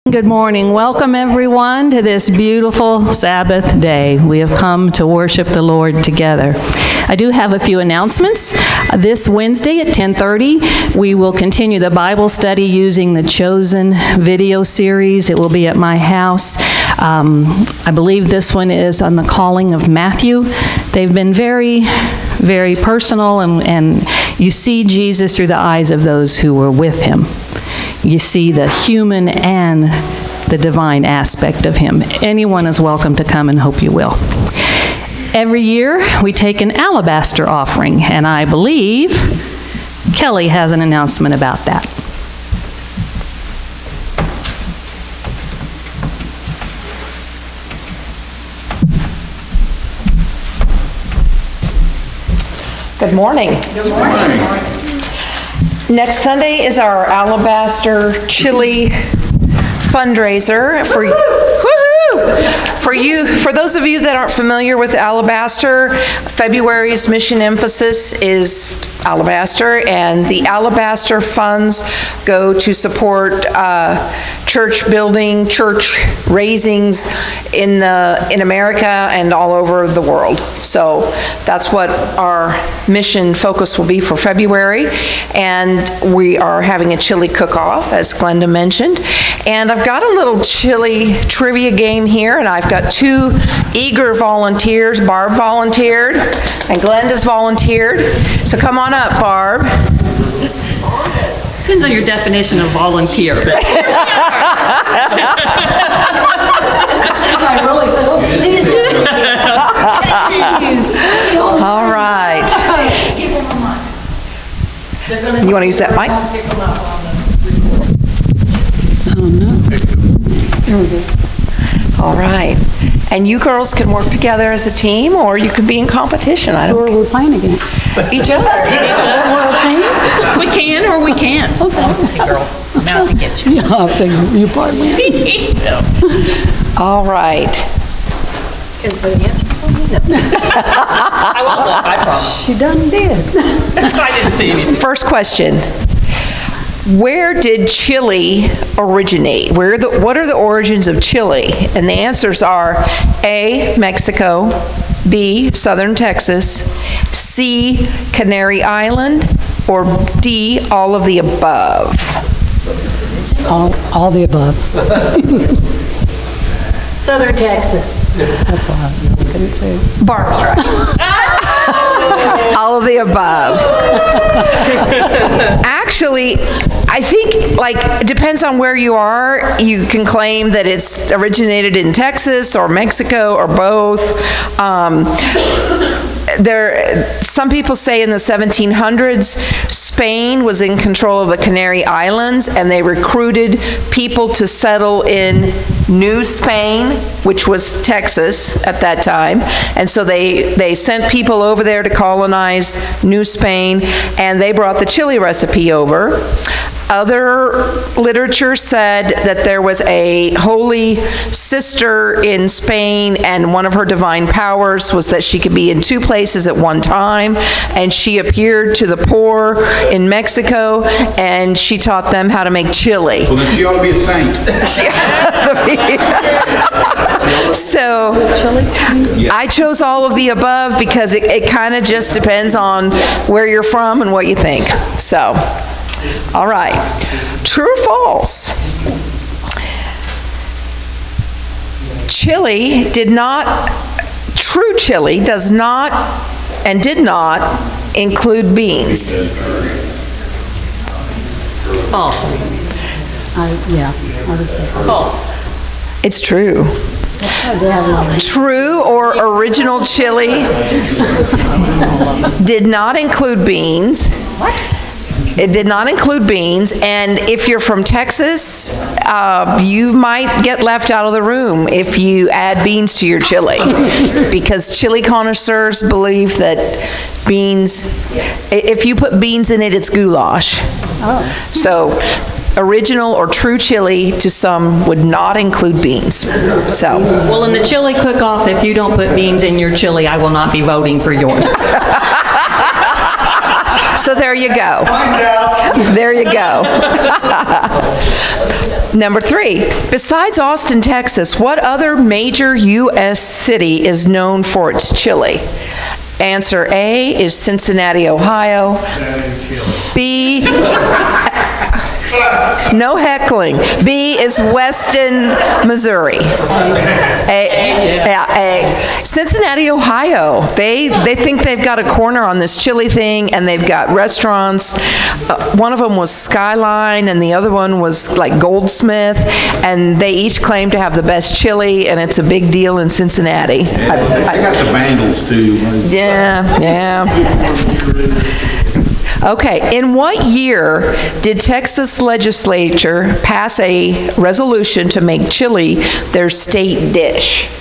Good morning. Welcome everyone to this beautiful Sabbath day. We have come to worship the Lord together. I do have a few announcements. This Wednesday at 10:30, we will continue the Bible study using the Chosen video series. It will be at my house. I believe this one is on the calling of Matthew. They've been very, very personal, and you see Jesus through the eyes of those who were with him. You see the human and the divine aspect of him. Anyone is welcome to come, and hope you will. Every year we take an alabaster offering, and I believe Kelly has an announcement about that. Good morning. Good morning. Next Sunday is our Alabaster Chili fundraiser for those of you that aren't familiar with Alabaster. February's mission emphasis is Alabaster, and the Alabaster funds go to support church building, church raisings in America and all over the world. So that's what our mission focus will be for February, and we are having a chili cook-off, as Glenda mentioned. And I've got a little chili trivia game here, and I've got two eager volunteers. Barb volunteered, and Glenda's volunteered. So come on up, Barb. Depends on your definition of volunteer. I really said, all right. You want to use that mic? Oh, no. There we go. All right. And you girls can work together as a team, or you can be in competition. I don't Who are we playing against? Each other. We're a team? We can or we can't. Okay. Hey girl, I'm out to get you. Yeah, I figure you probably win. All right. Can I answer something? No. I won't look, I promise. She done did. I didn't see anything. First question. Where did chili originate? What are the origins of chili? And the answers are A, Mexico, B, Southern Texas, C, Canary Island, or D, all of the above? All the above. Southern Texas. That's what I was thinking too. Barb's right. All of the above. Actually, I think, it depends on where you are. You can claim that it's originated in Texas or Mexico or both. Some people say in the 1700s, Spain was in control of the Canary Islands, and they recruited people to settle in New Spain, which was Texas at that time. And so they sent people over there to colonize New Spain, and they brought the chili recipe over. Other literature said that there was a holy sister in Spain, and one of her divine powers was that she could be in two places at one time, and she appeared to the poor in Mexico, and she taught them how to make chili. Well, then she ought to be a saint. So I chose all of the above because it kind of just depends on where you're from and what you think. So. All right. True or false? True chili does not and did not include beans. False. I would say False. It's true. True or original chili did not include beans. What? It did not include beans, and if you're from Texas, you might get left out of the room if you add beans to your chili, because chili connoisseurs believe that beans, if you put beans in it, it's goulash. Oh. So original or true chili to some would not include beans. So, Well, in the chili cook-off, if you don't put beans in your chili, I will not be voting for yours. so there you go. There you go. Number 3, besides Austin, Texas, what other major U.S. city is known for its chili? Answer A is Cincinnati, Ohio. B, no heckling. B is Weston, Missouri. A. Cincinnati, Ohio. They think they've got a corner on this chili thing, and they've got restaurants. One of them was Skyline, and the other one was like Goldsmith, and they each claim to have the best chili, and it's a big deal in Cincinnati. They got the Bengals too. Yeah. Okay, in what year did Texas legislature pass a resolution to make chili their state dish?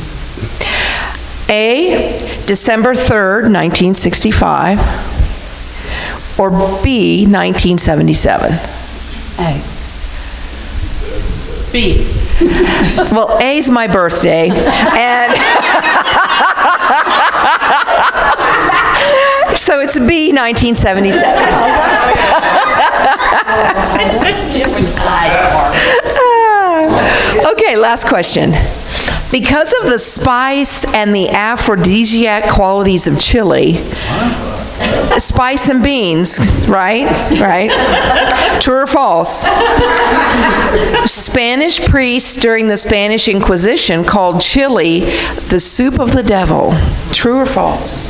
A, December 3rd, 1965, or B, 1977? A. B. Well, A's my birthday, and so it's B, 1977. Okay, last question. Because of the spice and the aphrodisiac qualities of chili, spice and beans, right? True or false? Spanish priests during the Spanish Inquisition called chili the soup of the devil. True or false?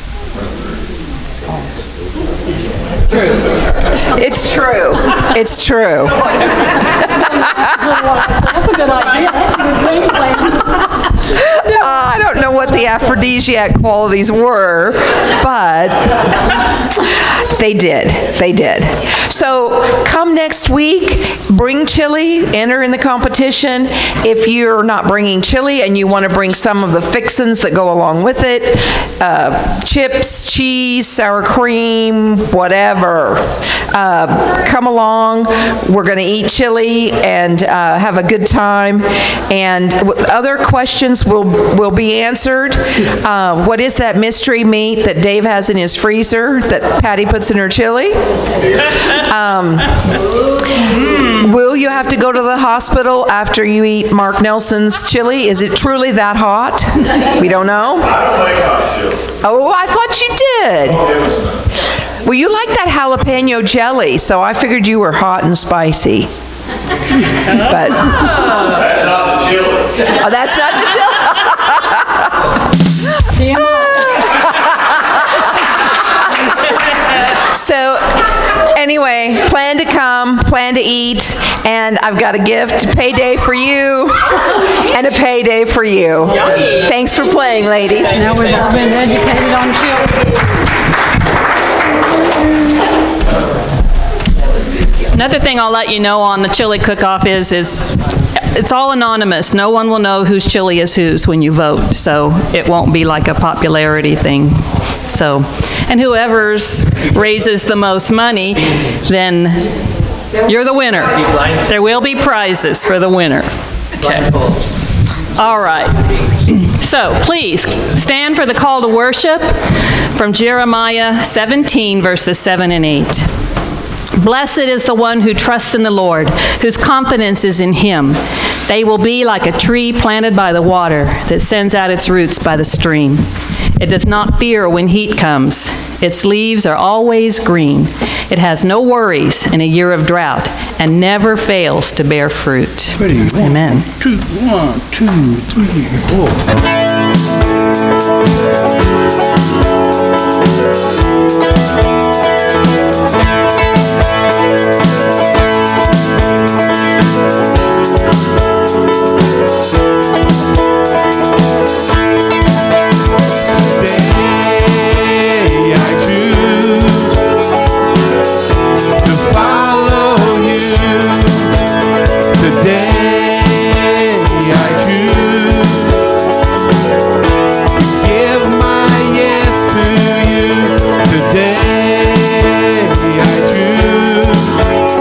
True. It's true. It's true. That's a good idea. That's a good game plan. I don't know what the aphrodisiac qualities were, but they did. They did. So come next week, bring chili, enter in the competition. If you're not bringing chili and you want to bring some of the fixins that go along with it, chips, cheese, sour cream, whatever, come along. We're going to eat chili and have a good time. And other questions will be answered. What is that mystery meat that Dave has in his freezer that Patty puts in her chili? Will you have to go to the hospital after you eat Mark Nelson's chili? Is it truly that hot? We don't know. I don't like hot chili. Oh, I thought you did. Well, you like that jalapeno jelly, so I figured you were hot and spicy. But That's not the chili. oh, that's not the chili. So anyway, plan to come, plan to eat, and I've got a gift, a payday for you, and a payday for you. Thanks for playing, ladies. Now we've all been educated on chili. Another thing I'll let you know on the chili cook-off is it's all anonymous. No one will know whose chili is whose when you vote, so it won't be like a popularity thing. So, and whoever's raises the most money, then you're the winner. There will be prizes for the winner. Okay. All right. So please stand for the call to worship from Jeremiah 17, verses 7 and 8. Blessed is the one who trusts in the Lord, whose confidence is in him. They will be like a tree planted by the water that sends out its roots by the stream. It does not fear when heat comes. Its leaves are always green. It has no worries in a year of drought and never fails to bear fruit. Amen. 1, 2, 3, 4.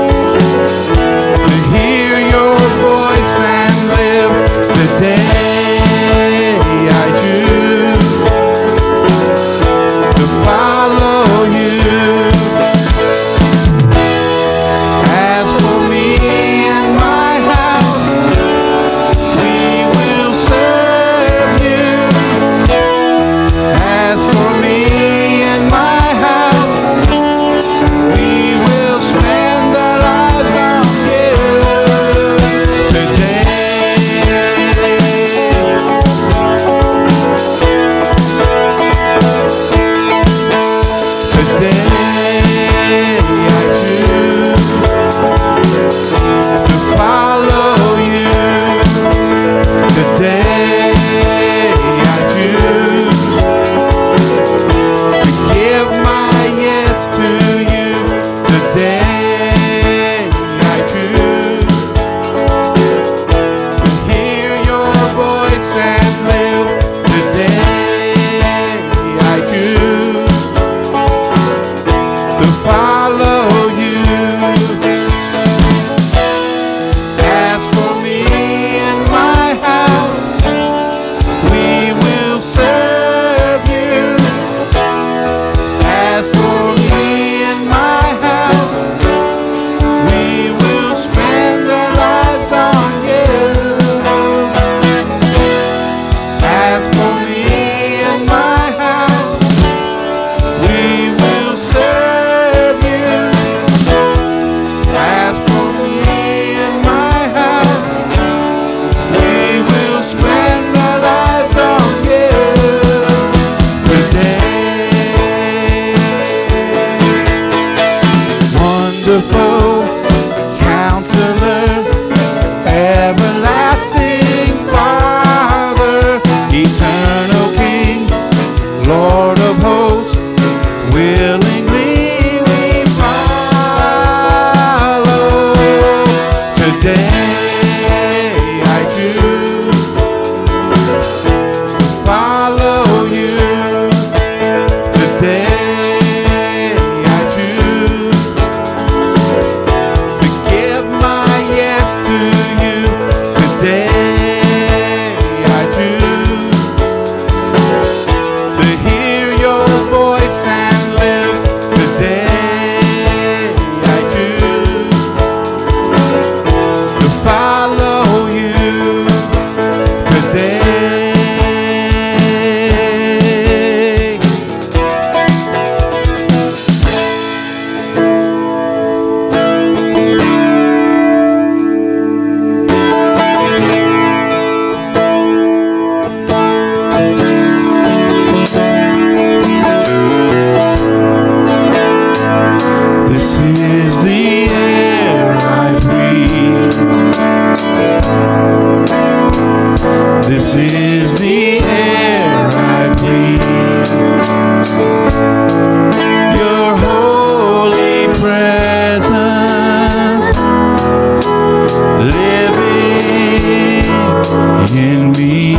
in me.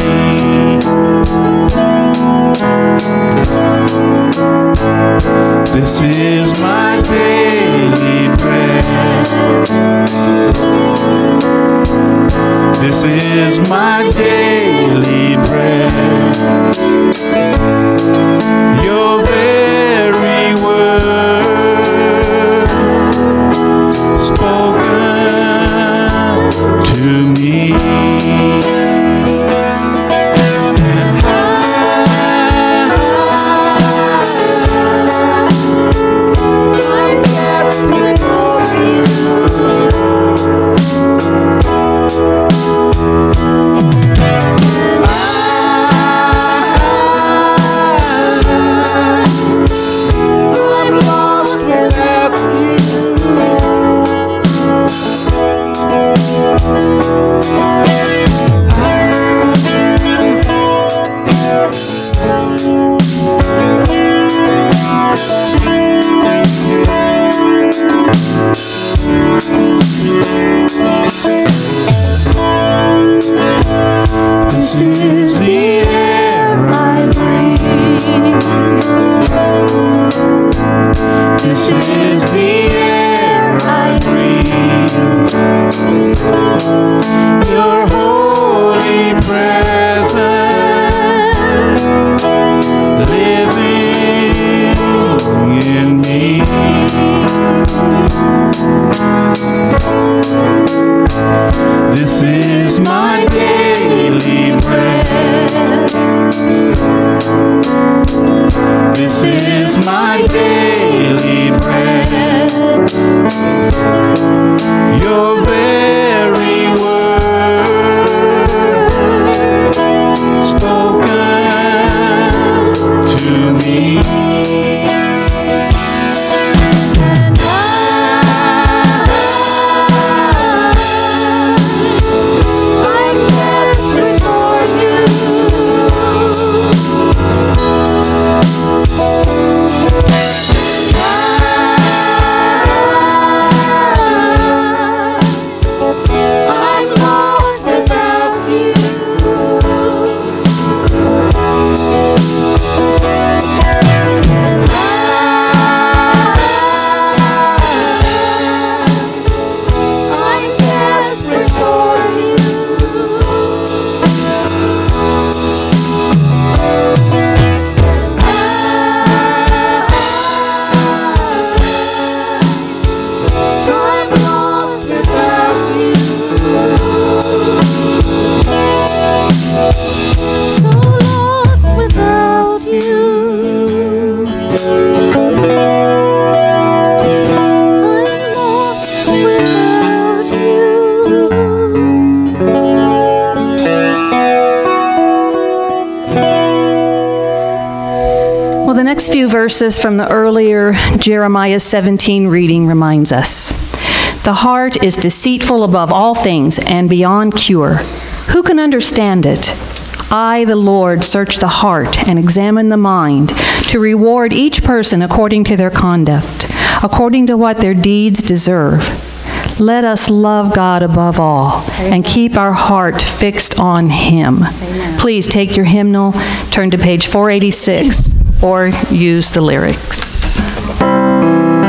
This is my daily bread. This is my daily bread. Your very word spoken to me. This is the air I breathe. This is the air I breathe. Your holy presence living in me. This is my daily bread. This is my daily bread. Your very word spoken to me. Well, the next few verses from the earlier Jeremiah 17 reading reminds us. The heart is deceitful above all things and beyond cure. Who can understand it? I, the Lord, search the heart and examine the mind to reward each person according to their conduct, according to what their deeds deserve. Let us love God above all and keep our heart fixed on Him. Amen. Please take your hymnal, turn to page 486, or use the lyrics.